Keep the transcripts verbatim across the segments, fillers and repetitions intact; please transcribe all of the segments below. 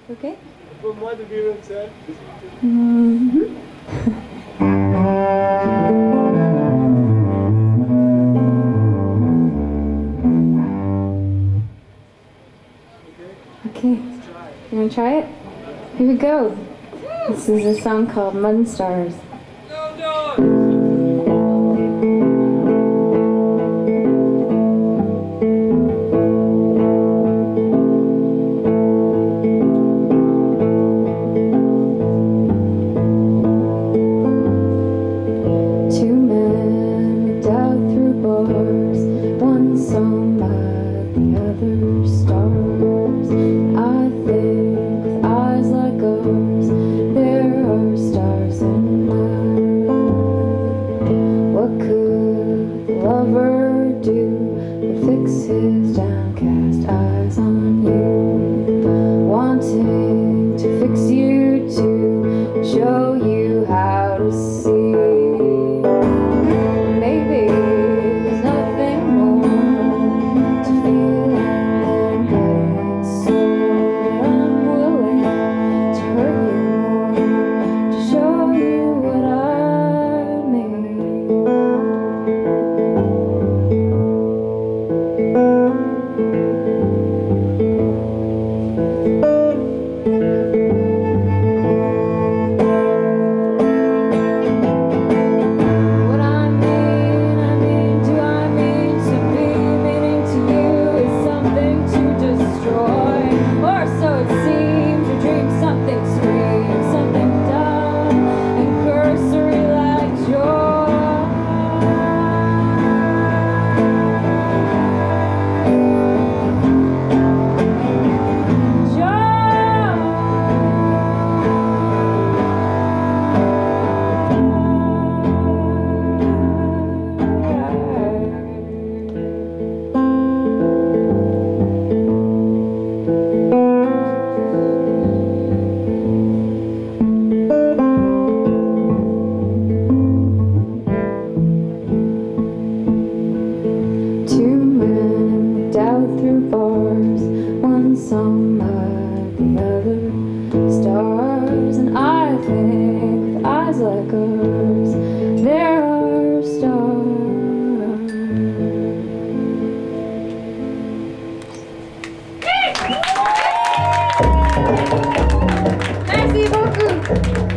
Okay? Pour moi de violoncelle. Mm-hmm. Okay, you wanna try it? Here we go. This is a song called Mud and Stars. No, no. Two men looked out through bars, one sung by the other stars. I think with eyes like ours, there are stars in night. What could the lover do but fix his downcast eyes on you, wanting to fix you too, show you how to see? Through bars, one sung by the other stars, and I think with eyes like ours, there are stars. Merci beaucoup.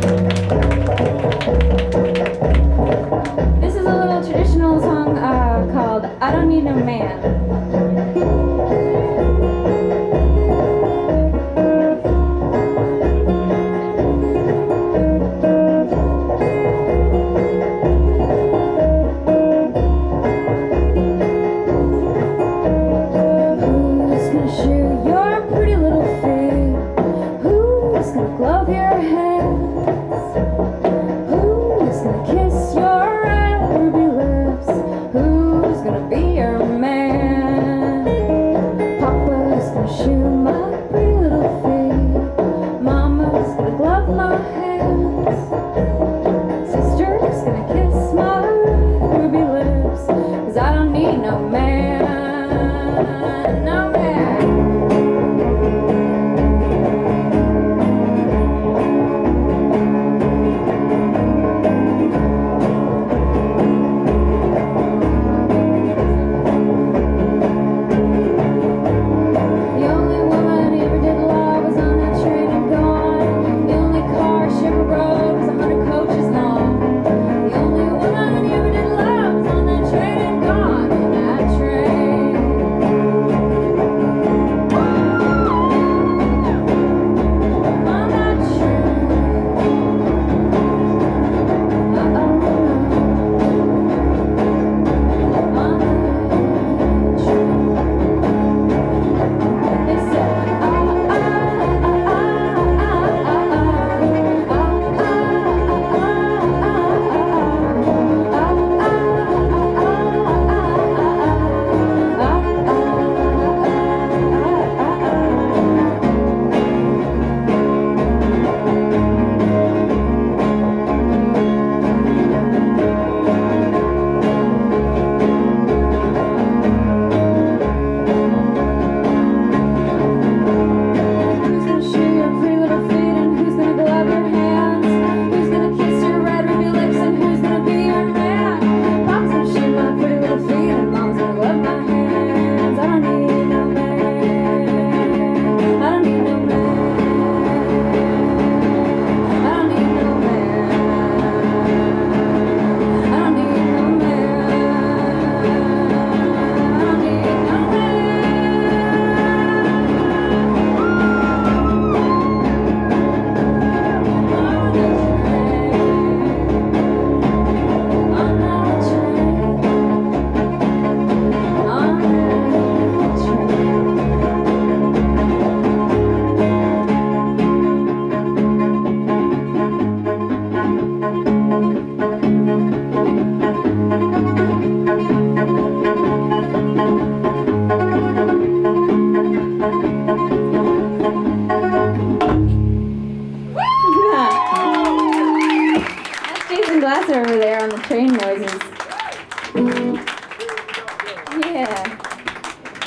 This is a little traditional song uh, called I Don't Need No Man. Glove your hands. Who's gonna kiss your red ruby lips? Who's gonna be your man? Papa's gonna shoe my pretty little feet. Mama's gonna glove my hands. Sister's gonna kiss my red ruby lips. 'Cause I don't need no man, no man.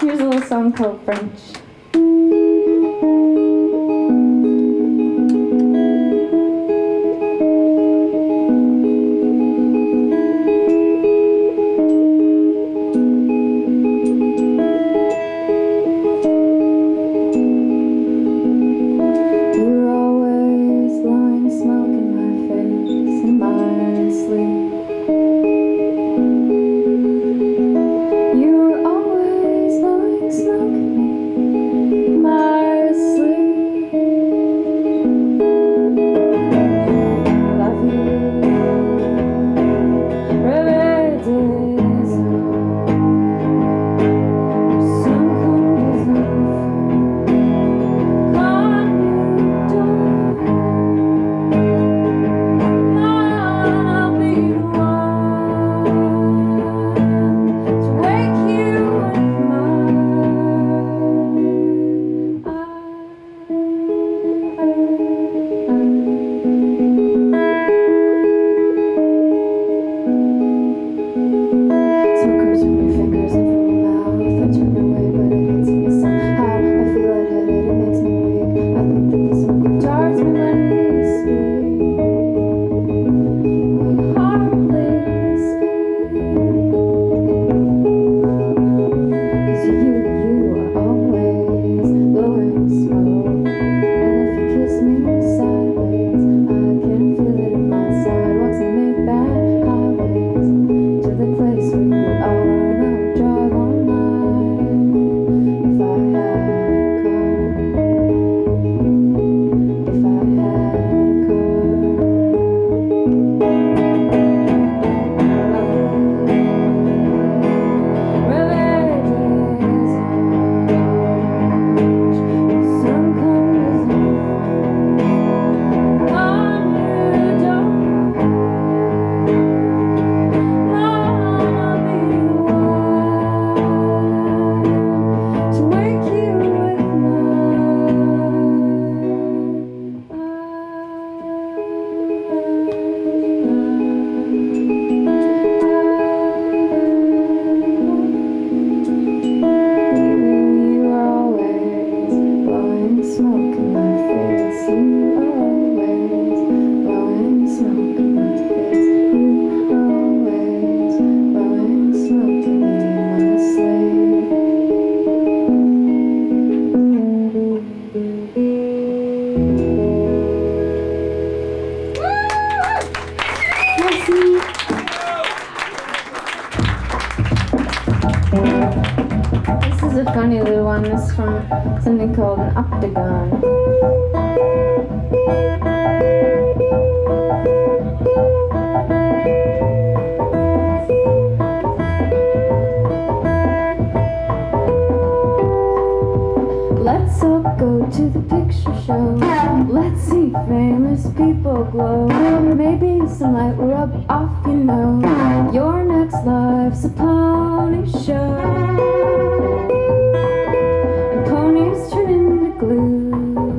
Here's a little song called French. This is a funny little one. This is from something called an octagon. Let's all go to the picture show. Let's see famous people glow. Maybe some light will rub off, you know. Your next life's a pony show. And ponies turn into glue.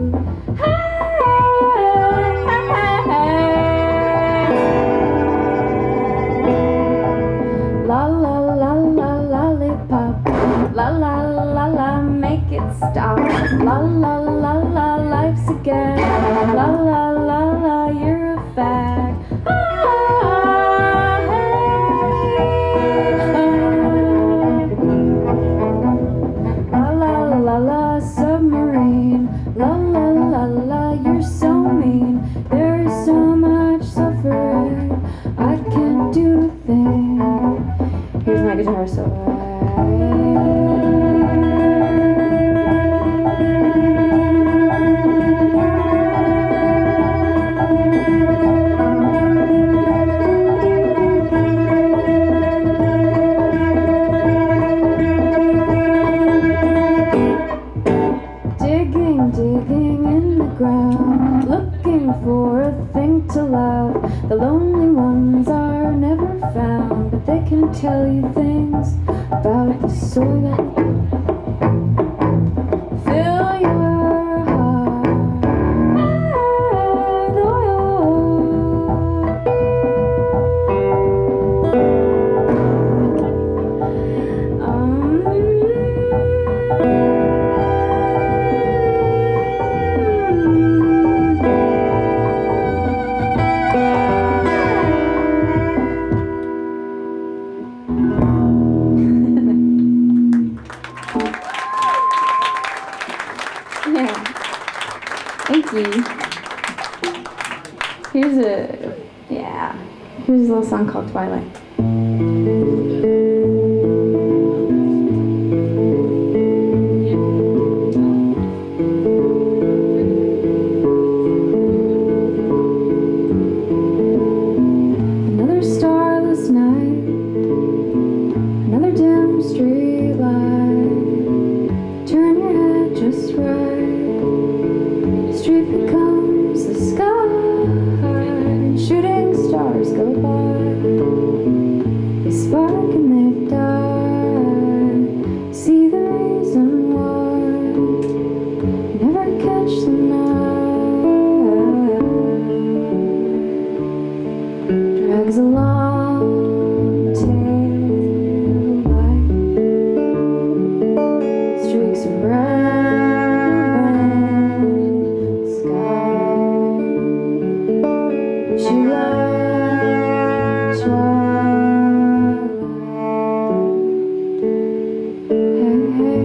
La la la la lollipop. La la la la, make it stop. La la la la, life's a gag. La la la la, you're a fag. La la la la, submarine. La la la la, you're so mean. There is so much suffering, I can't do a thing. Here's my guitar solo. Digging in the ground, looking for a thing to love. The lonely ones are never found, but they can tell you things about the soil. Fill your heart with oil. Um, Thank you. Here's a, yeah, here's a little song called Twilight. Another starless night, another dim street light. Turn your head just right, the street becomes the sky, and shooting stars go by. They spark and they die. See the reason why you never catch the night. Drags along tail light, streaks of red sky. She lies twilight. Hey, hey.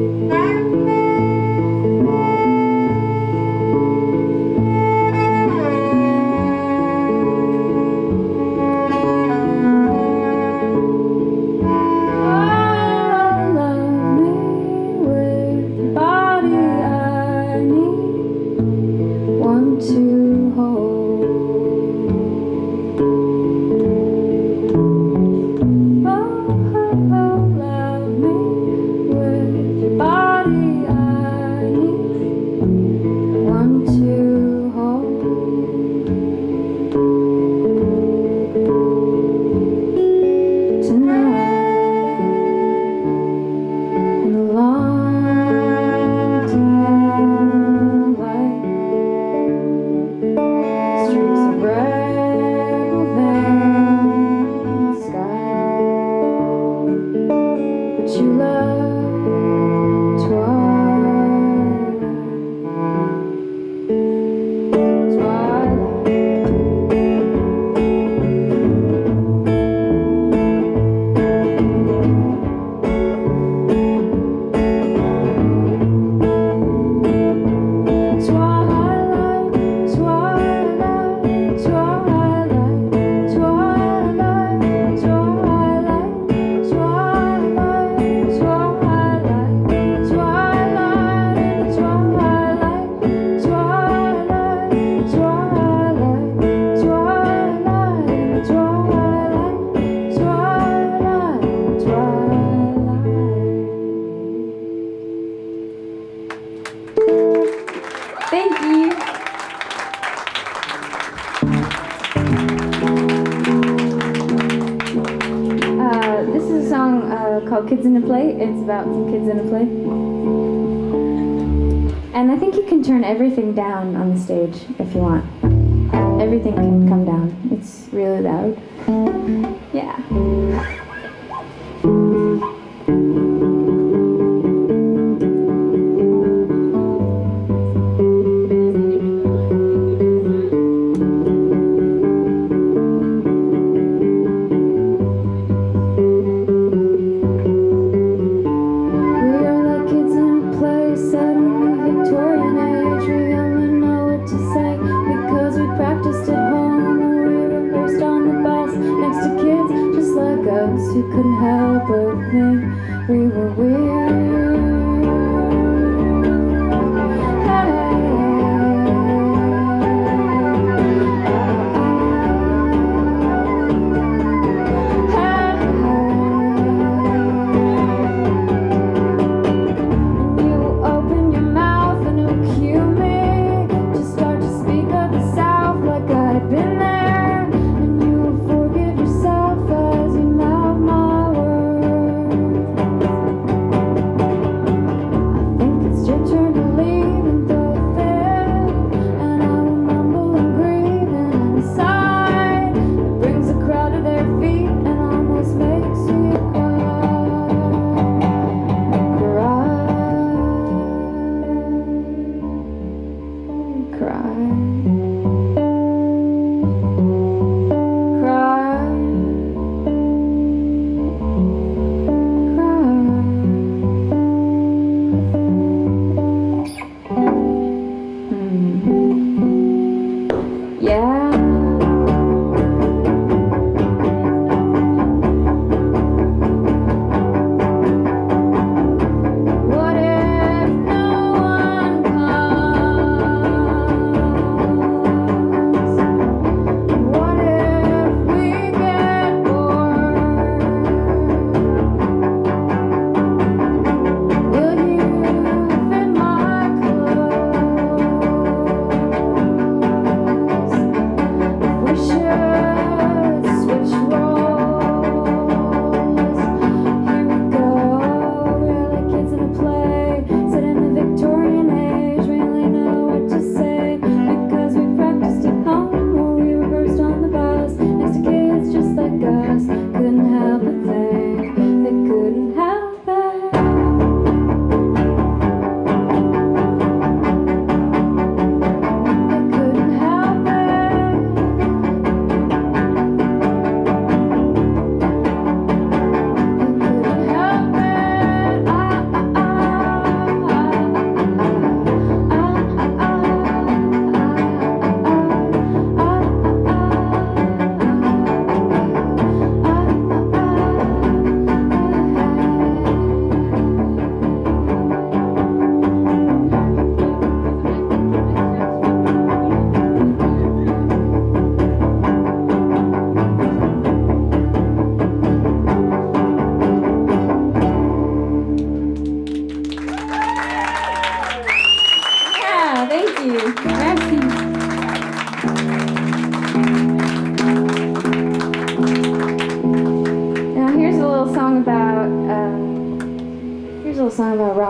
Thank you. Uh, this is a song uh, called Kids in a Play. It's about some kids in a play. And I think you can turn everything down on the stage if you want. Everything can come down. It's really loud. Yeah. Who couldn't help but think we were weird.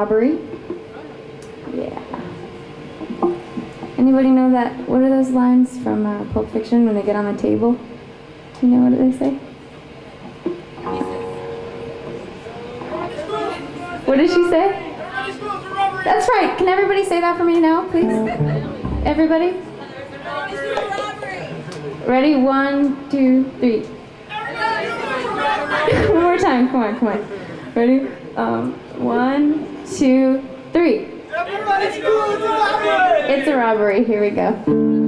robbery. Yeah. Anybody know that? What are those lines from uh, Pulp Fiction when they get on the table? Do you know what they say? What did she say? That's right. Can everybody say that for me now, please? Everybody? Ready? One, two, three. One more time. Come on, come on. Ready? Um, one, two, three. Everybody's cool, it's a robbery! It's a robbery. Here we go.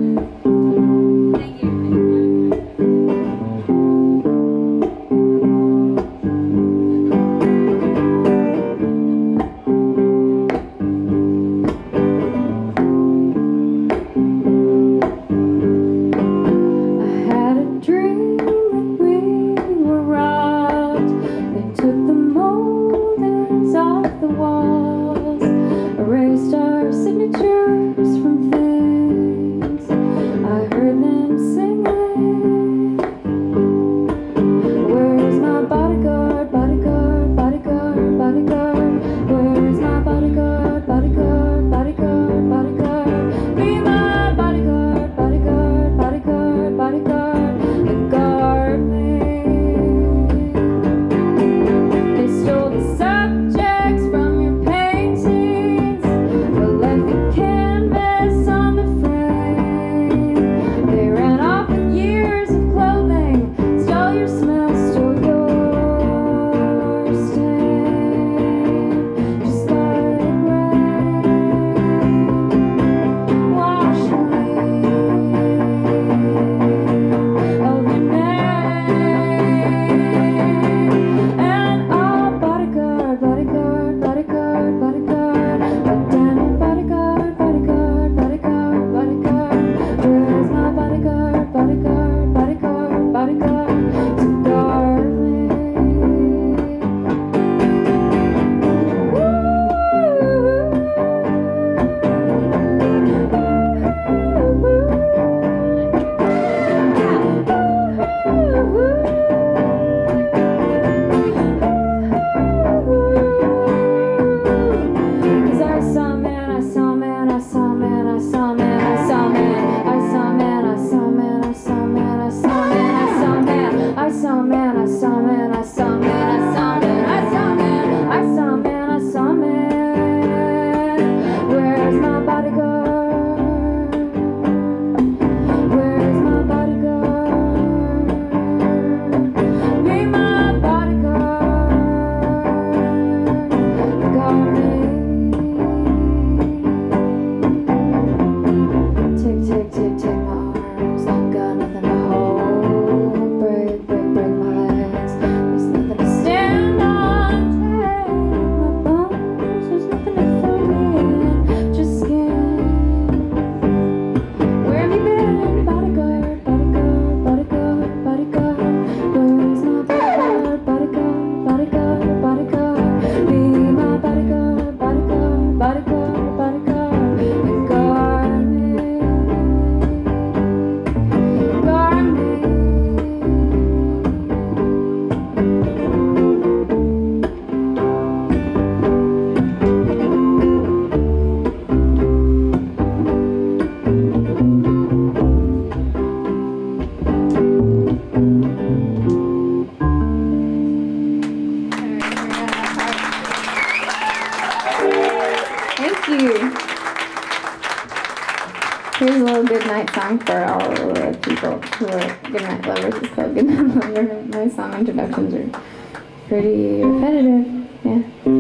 Here's a little goodnight song for all the people who are goodnight lovers. It's called Goodnight Lover. My song introductions are pretty repetitive. Yeah.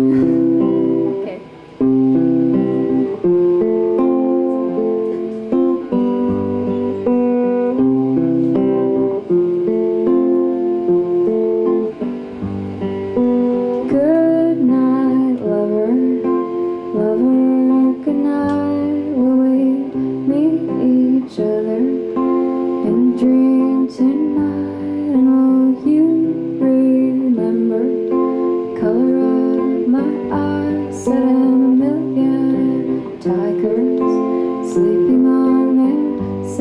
Okay. Good night, lover, lover, good night. Will we meet each other in a dream tonight? And will you remember the color of my eyes, set in a million tigers sleeping on their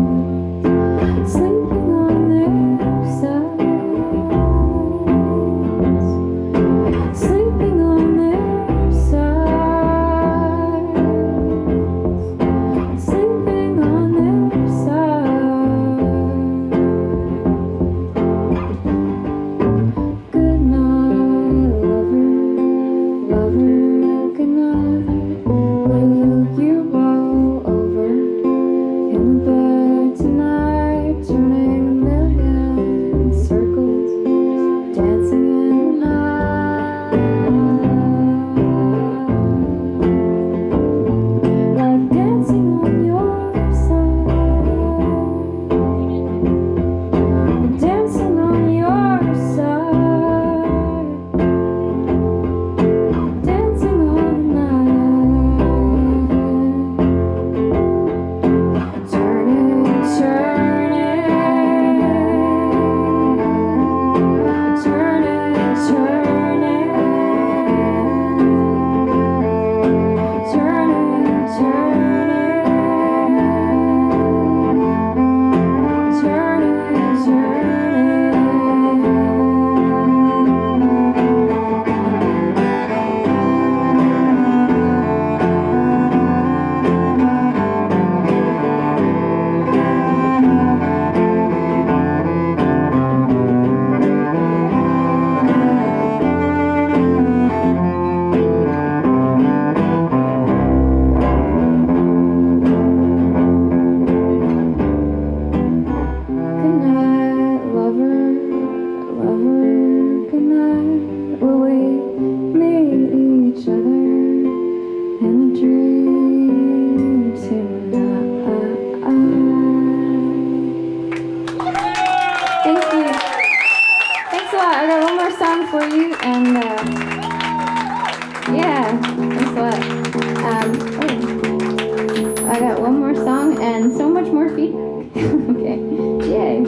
sides, sleeping on their sides. you, and uh, yeah, thanks a lot. Um, oh, I got one more song and so much more feedback. Okay, yay.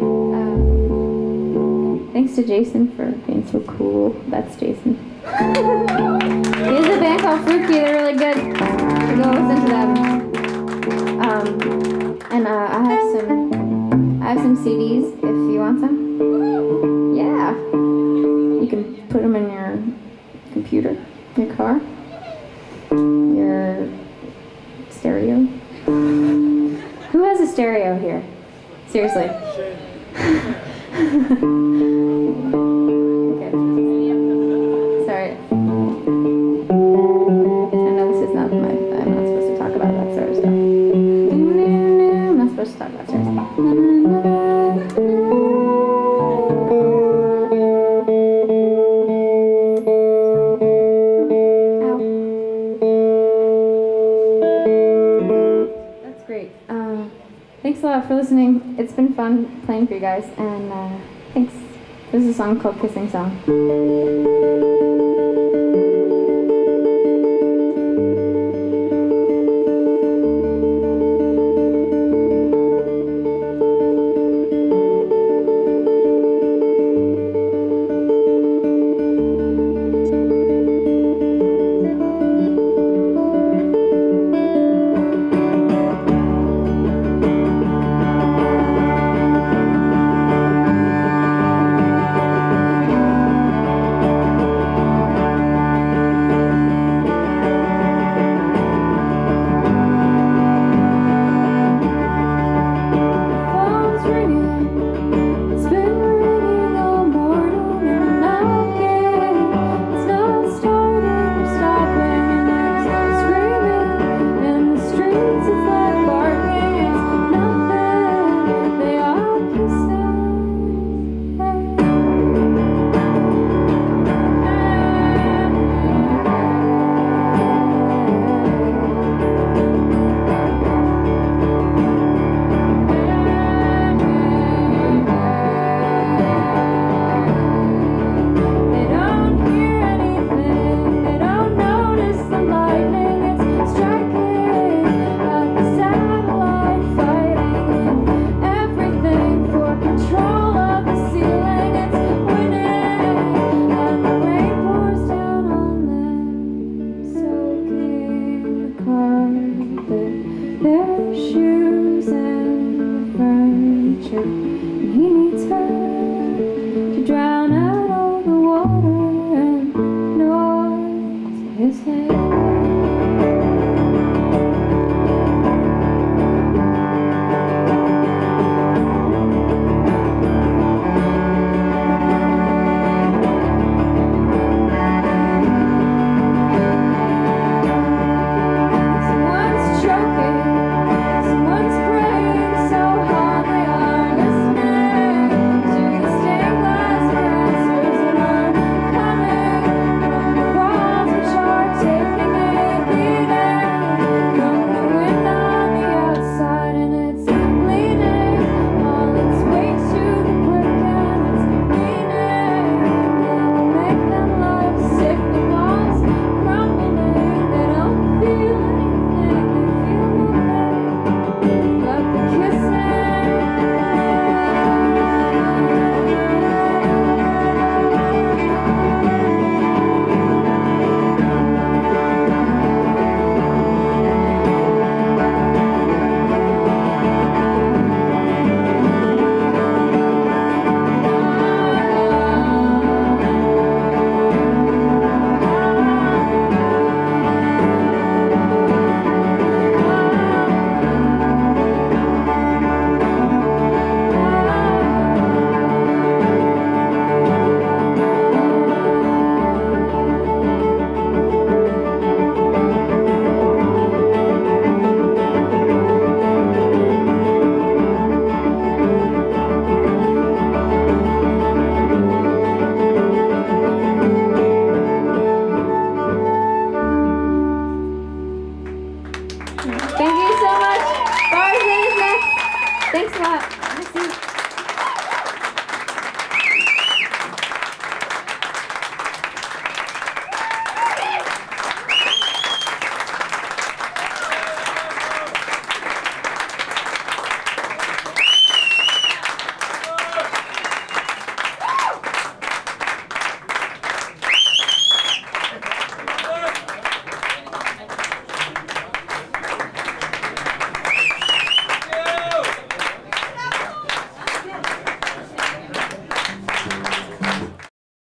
Um, thanks to Jason for being so cool. That's Jason. He has a band called Fluky. They're really good. So go listen to them. Um, and uh, I have some, I have some C Ds if you want some. Yeah, you can put them in your computer, your car, your stereo. Who has a stereo here? Seriously. Okay. Sorry. I know this is not my, I'm not supposed to talk about that sort of stuff. I'm not supposed to talk about sort of stuff. Ow. That's great. Uh, thanks a lot for listening. It's been fun playing for you guys, and uh, thanks. This is a song called Kissing Song.